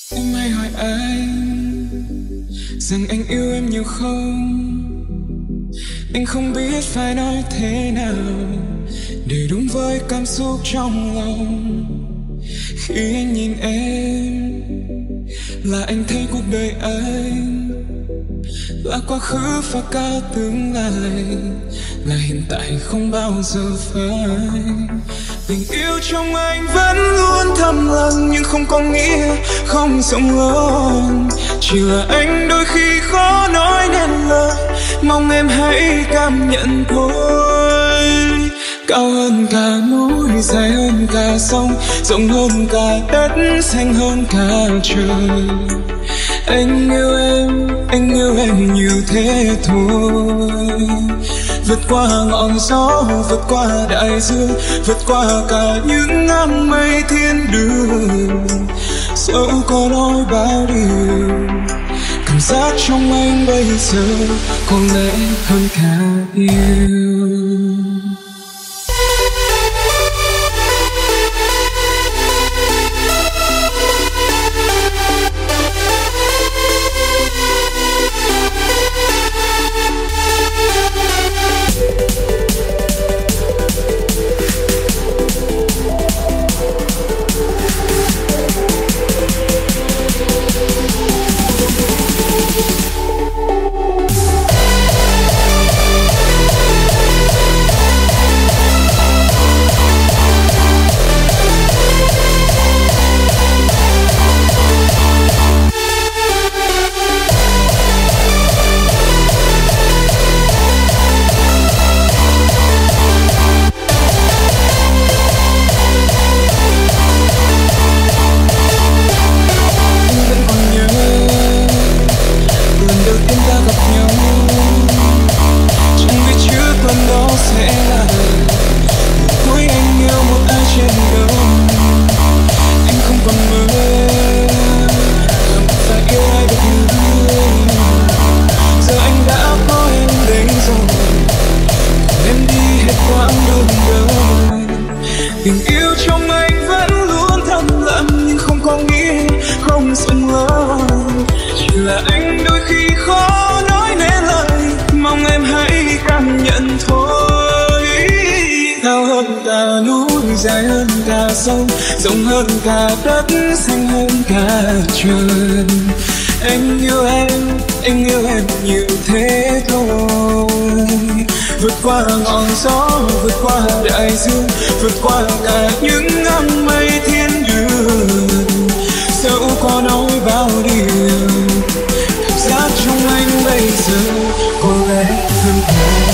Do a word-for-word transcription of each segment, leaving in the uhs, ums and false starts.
Em hay hỏi anh rằng anh yêu em nhiều không. Anh không biết phải nói thế nào để đúng với cảm xúc trong lòng. Khi anh nhìn em là anh thấy cuộc đời anh là quá khứ và cả tương lai, là hiện tại không bao giờ phải. Tình yêu trong anh vẫn luôn thầm lặng nhưng không có nghĩa không rộng lớn. Chỉ là anh đôi khi khó nói nên lời, mong em hãy cảm nhận thôi. Cao hơn cả núi, dài hơn cả sông, rộng hơn cả đất, xanh hơn cả trời. Anh yêu em, anh yêu em nhiều thế thôi. Vượt qua ngọn gió, vượt qua đại dương, vượt qua cả những áng mây thiên đường. Dẫu có nói bao điều, cảm giác trong anh bây giờ có lẽ hơn cả yêu. Tình yêu trong anh vẫn luôn thầm lặng nhưng không có nghĩa không rộng lớn. Chỉ là anh đôi khi khó nói nên lời, mong em hãy cảm nhận thôi. Cao hơn cả núi, dài hơn cả sông, rộng hơn cả đất, xanh hơn cả trời. Anh yêu em, anh yêu em nhiều thế thôi. Vượt qua ngọn gió, vượt qua đại dương, vượt qua cả những áng mây thiên đường. Dẫu có nói bao điều, cảm giác trong anh bây giờ có lẽ hơn thế.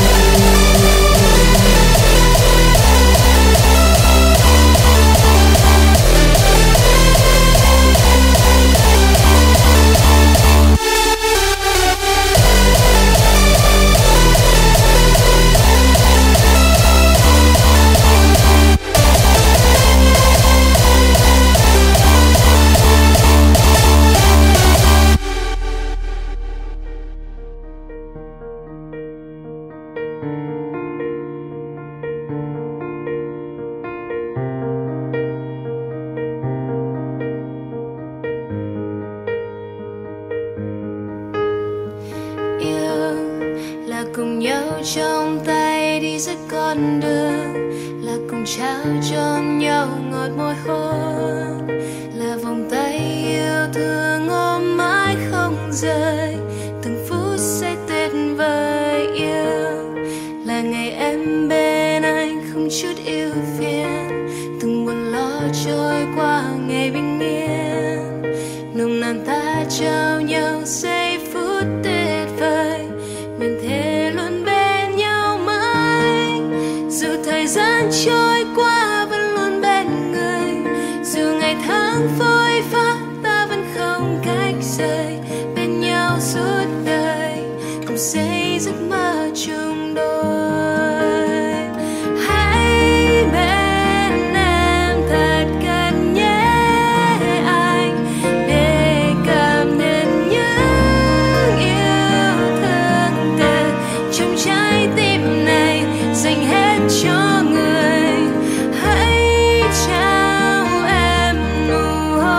Cùng nhau trong tay đi giữa con đường, là cùng trao cho nhau ngọt môi hôn, là vòng tay yêu thương ôm mãi không rời, từng phút giây tuyệt vời yêu. Là ngày em bên anh không chút ưu phiền, từng buồn lo trôi qua ngày bình yên, nồng nàn ta trao nhau giây phút tuyệt vời. Mình thề luôn bên nhau mãi, dù thời gian trôi qua vẫn luôn bên người, dù ngày tháng phôi pha ta vẫn không cách rời, bên nhau suốt đời cùng xây giấc mơ chung đôi. Hãy bên em thật gần nhé anh, để cảm nhận những yêu thương từ trong trái tim này dành hết cho người. Hãy trao em nụ hôn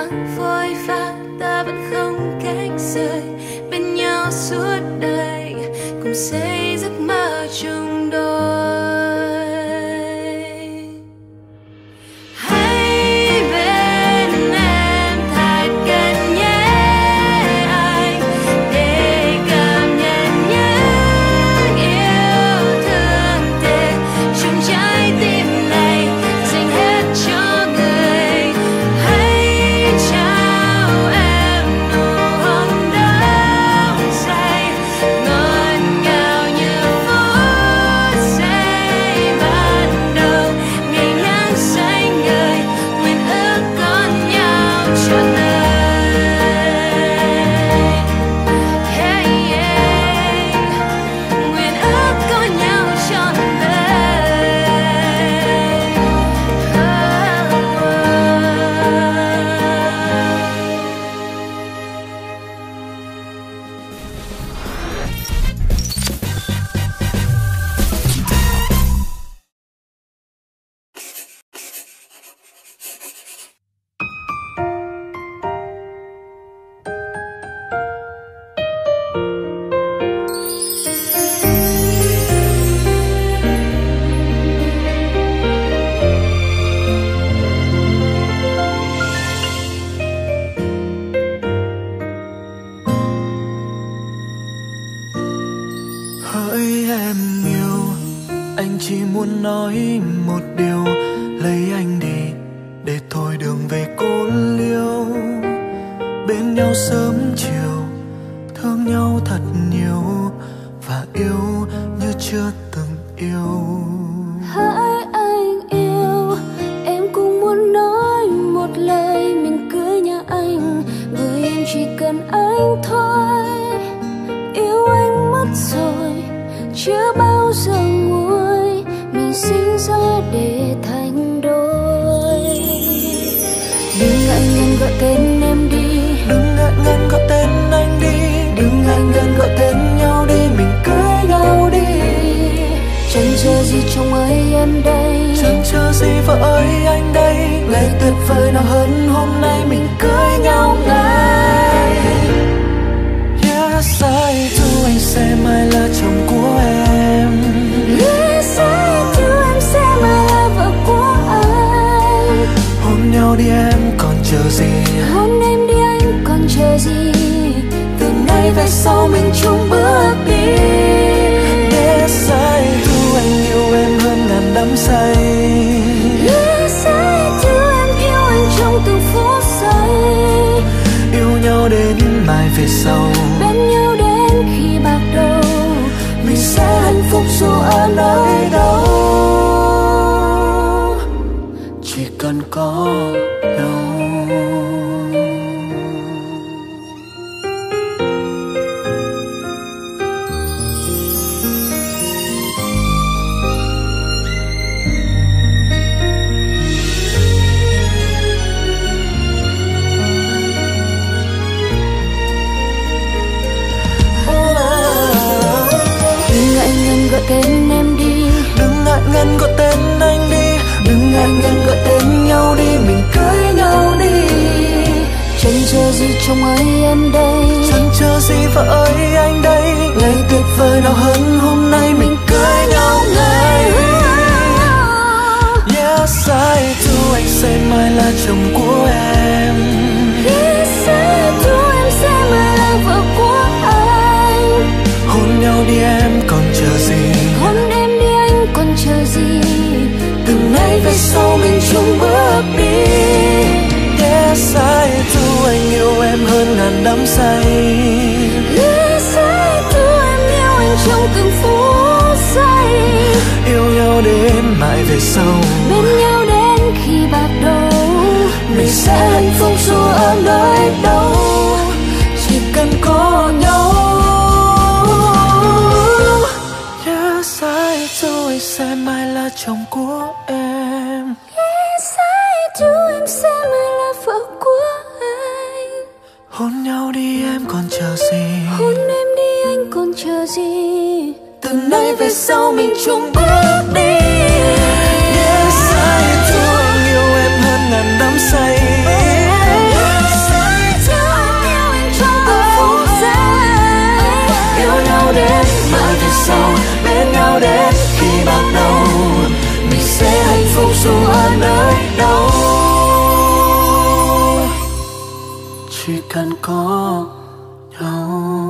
vội vã ta vẫn không cách rời bên nhau suốt đời, cùng xây giấc mơ chung đôi. Hãy bên em thật gần nhé anh, để cảm nhận những yêu thương tệ trong trái tim này, dành hết cho người. Hãy trao em nụ hôn đắm say, ngọt ngào như phút giây ban đầu, ngày nắng xanh ngời, nguyện ước có nhau trọn đời. Hey, yeah. Nguyện ước có nhau trọn đời. Oh, Hỡi em yêu, anh chỉ muốn nói một điều, lấy anh đi để thôi đường về cô liêu. Bên nhau sớm chiều, thương nhau thật nhiều, và yêu như chưa từng yêu. hỡi anh yêu, em cũng muốn nói một lời, mình cưới nhà anh, bởi em chỉ cần anh thôi. Yêu anh mất rồi, chưa bao giờ nguôi, mình sinh ra để thành đôi. Đừng ngại ngần gọi tên em đi, Đừng ngại ngần gọi tên anh đi, đừng ngại ngần gọi tên nhau đi, mình cưới nhau đi. Chẳng chờ gì chồng ơi em đây, chẳng chờ gì vợ ơi anh đây. ngày tuyệt vời nào hơn hôm nay, mình cưới nhau ngay. Yes, I do, anh sẽ mãi là chồng của em. Yes, I do, em sẽ mãi là vợ của anh. Hôn nhau đi em còn chờ gì, Hôn em đi anh còn chờ gì, từ nay về sau mình chung bước đi. Yes, I do, anh yêu em hơn ngàn đắm say. Yes, I do, em yêu anh trong từng phút giây. Yêu nhau đến mai về sau, Bên nhau đến khi bạc đầu, mình sẽ hạnh phúc dù ở nơi đâu, chỉ cần có nhau. đừng ngại ngần gọi tên em đi, Đừng ngại ngần gọi tên anh đi, đừng ngại ngần gọi tên nhau đi, mình cưới nhau đi. Chẳng chờ gì chồng ơi em đây, chẳng chờ gì vợ ơi anh đây. ngày tuyệt vời nào hơn hôm nay, mình cưới nhau ngay. Yes, I do, anh sẽ mãi là chồng của em. Yes, I do, em sẽ mãi là vợ của anh. Hôn nhau đi em còn chờ gì, Hôn em đi anh còn chờ gì, từ nay về sau mình chung bước đi. Yes, I do, anh yêu em hơn ngàn đắm say. Yes, I do, em yêu anh trong từng phút giây. Yêu nhau đến mãi về sau, Bên nhau đến khi bạc đầu, mình sẽ hạnh phúc dù ở nơi đâu, chỉ cần có nhau. Yes, I do, anh sẽ mãi là chồng của em. Yes, I do, em sẽ mãi là vợ của anh. Hôn nhau đi em còn chờ gì, Hôn em đi anh còn chờ gì, từ nay về sau mình chung bước đi. Yes, I do, anh yêu em hơn ngàn đắm say. chỉ cần có nhau.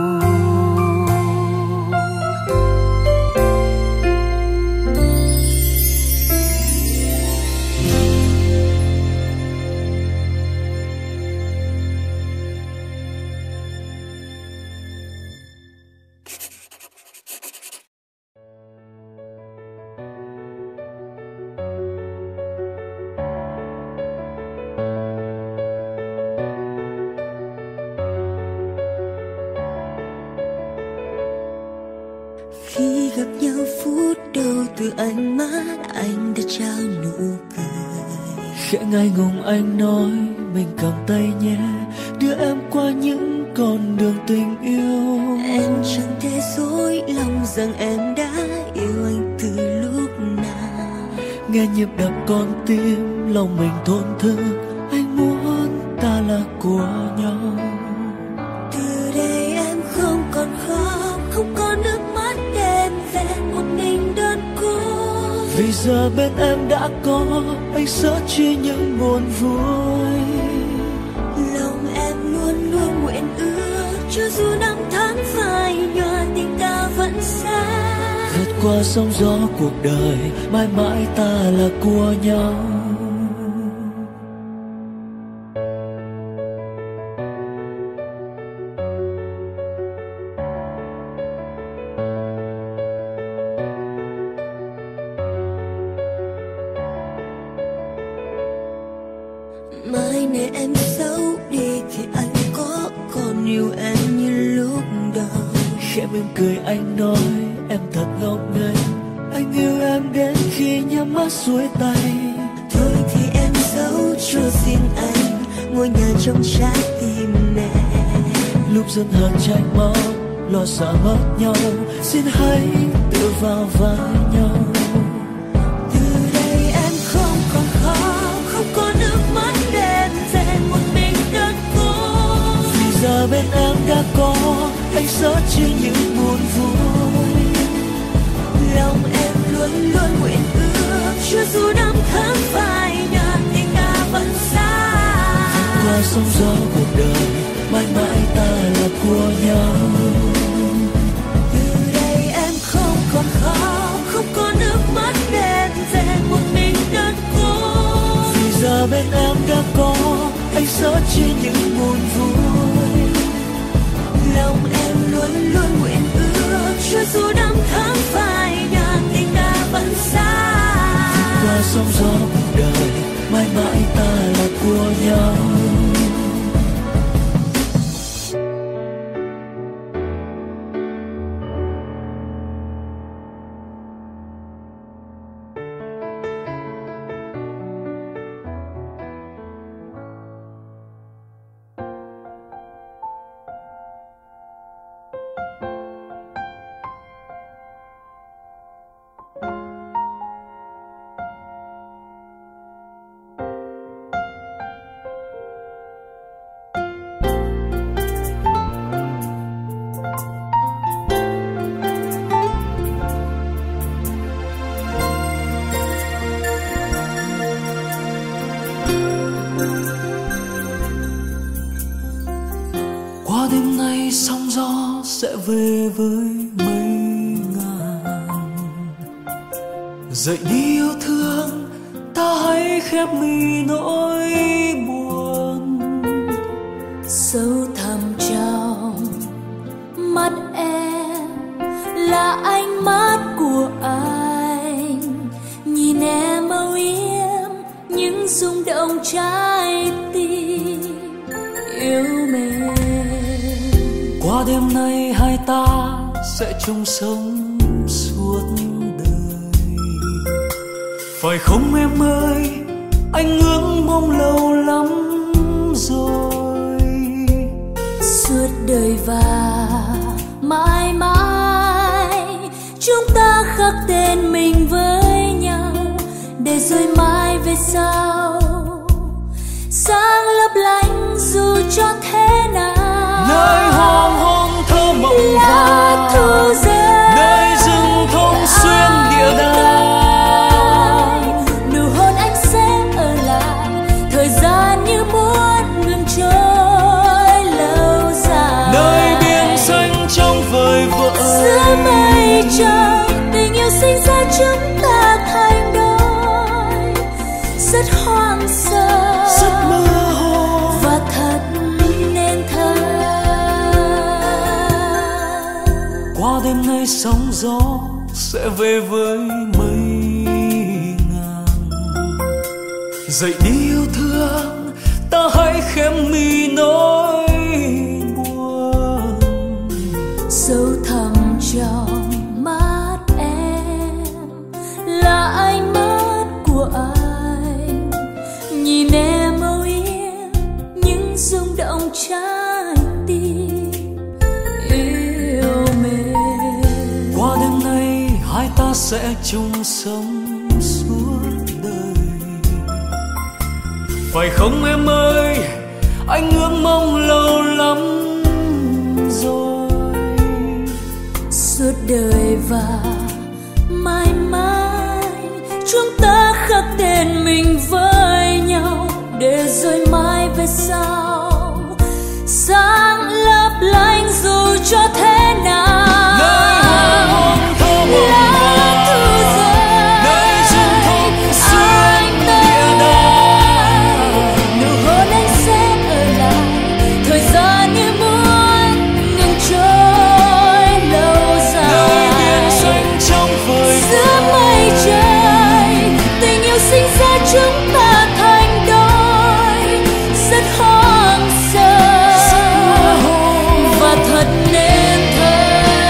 Khi gặp nhau phút đầu từ ánh mắt anh đã trao nụ cười. Khẽ ngại ngùng anh nói mình cầm tay nhé, đưa em qua những con đường tình yêu. Em chẳng thể dối lòng rằng em đã yêu anh từ lúc nào. Nghe nhịp đập con tim lòng mình thổn thức, anh muốn ta là của nhau. Từ đây em không còn khóc, không có nước mắt đêm về một mình đơn cô. Vì giờ bên em đã có anh sẽ chia những buồn vui. Lòng em luôn luôn nguyện ước, cho dù năm tháng phai nhòa tình ta vẫn xa. Vượt qua sóng gió cuộc đời, mãi mãi ta là của nhau. Mai này em xấu đi thì anh có còn yêu em như lúc đầu. Khẽ mỉm cười anh nói em thật ngốc nghếch, anh yêu em đến khi nhắm mắt xuôi tay. Thôi thì em giấu cho riêng anh ngôi nhà trong trái tim này. Lúc dân hờn tranh máu, lo sợ mất nhau, xin hãy tự vào vai nhau. Từ đây em không còn khóc, không có nước mắt đêm về một mình đơn cô. Vì giờ bên em đã có anh sẽ chia những buồn vui. Lòng em luôn luôn nguyện ước, cho dù năm tháng phai nhạt tình ta vẫn xa. Qua sóng gió cuộc đời, mãi mãi ta là của nhau. Từ đây em không còn khóc, không có nước mắt đêm về một mình đơn cô. Vì giờ bên em đã có anh sẽ chia những buồn vui. Lòng em luôn luôn nguyện ước, cho dù năm tháng phai nhạt tình ta vẫn xa. Qua sóng gió cuộc đời, mãi mãi ta là của nhau. Qua đêm nay sóng gió sẽ về với mây ngàn. Dậy đi yêu thương, ta hãy khép mi nỗi buồn. Sâu thẳm trong mắt em là ánh mắt của anh, nhìn em âu yếm những rung động trái tim yêu mến. Qua đêm nay hai ta sẽ chung sống suốt đời. Phải không em ơi, anh ước mong lâu lắm rồi. Suốt đời và mãi mãi chúng ta khắc tên mình với nhau, để rồi mai về sau sáng lấp lánh dù cho thế nào. Nơi hoàng hôn thơ mộng lá thu rơi, nơi rừng thông xuyên địa đàng. Nụ hôn anh sẽ ở lại, thời gian như muốn ngừng trôi. chúng ta thành đôi, rất hoang sơ, rất mơ hồ và thật nên thơ. Qua đêm nay sóng gió sẽ về với mây ngàn. Dậy đi yêu thương, ta hãy khép mi nỗi buồn. Sâu thẳm trong mắt em là ánh mắt của anh, nhìn em âu yếm những rung động trái tim yêu mến. Qua đêm nay hai ta sẽ chung sống suốt đời, phải không em ơi? Anh ước mong lâu lắm rồi. Suốt đời và mãi mãi chúng ta khắc tên mình với nhau, để rồi mai về sau sáng lấp lánh dù cho thế nào. Nơi hoàng hôn thơ mộng Lá thu rơi, nơi rừng thông xuyên địa đàng, nụ hôn anh sẽ ở lại, thời gian như muốn ngừng trôi lâu dài. nơi biển xanh trong vời Giữa mây trời, tình yêu sinh ra chúng ta thành đôi, rất hoang sơ và thật nên thơ.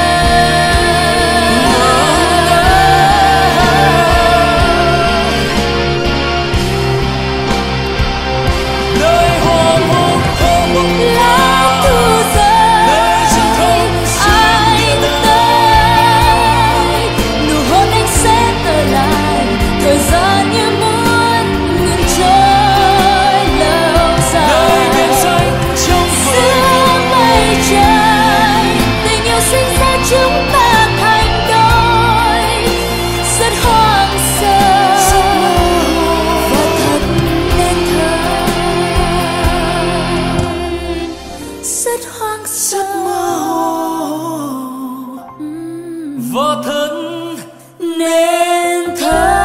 nơi hoàng hôn thơ mộng Lá thu nơi rừng thông rơi, xuyên địa anh đàng, tới, nụ hôn anh sẽ ở lại, thời gian như muốn ngừng trôi lâu nơi biển dài. xanh trong vời Giữa mây trời, tình yêu sinh ra chúng ta thành đôi, rất hoang sơ và thật nên thơ. Rất hoang sơ và thật nên thơ.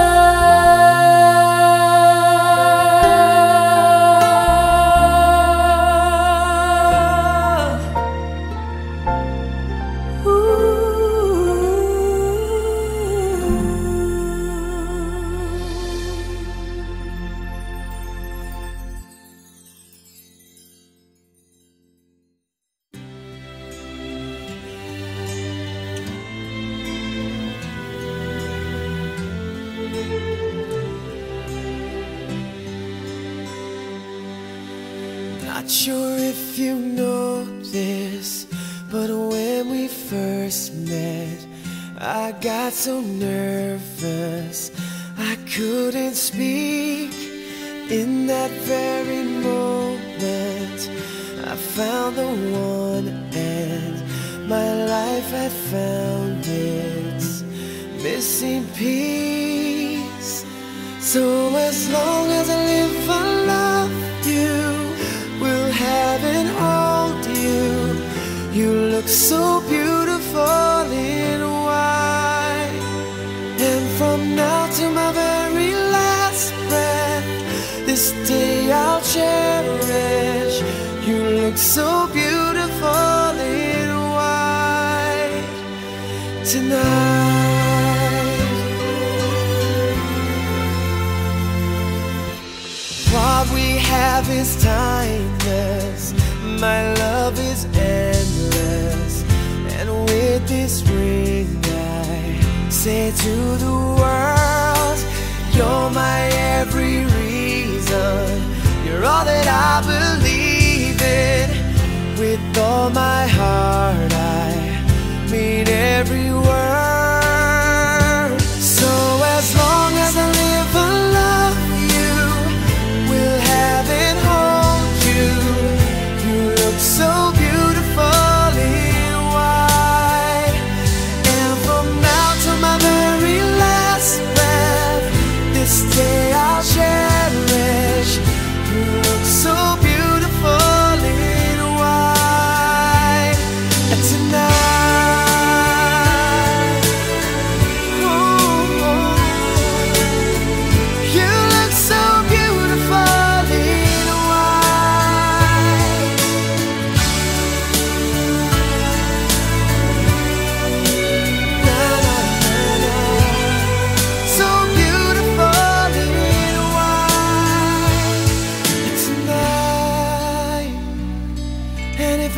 Not sure if you know this, but when we first met, I got so nervous I couldn't speak. In that very moment, I found the one, and my life had found its missing piece. So as long as I live, I love you, will have and hold you. You look so beautiful in white, and from now to my very last breath, this day I'll cherish. You look so beautiful in white tonight. What we have is timeless, my love is endless, and with this ring I say to the world, you're my every reason, you're all that I believe in. With all my heart I mean every word. So as long as I live, I love you, will have and hold you. You look so beautiful in white, and from now to my very last breath, this day I'll cherish. You look so beautiful in white tonight.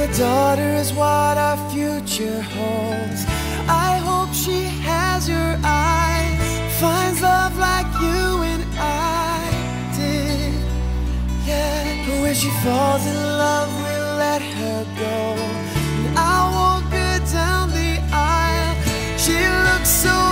daughter is what our future holds. I hope she has your eyes, finds love like you and I did. Yeah, but when she falls in love, we'll let her go. And I'll walk her down the aisle. She looks so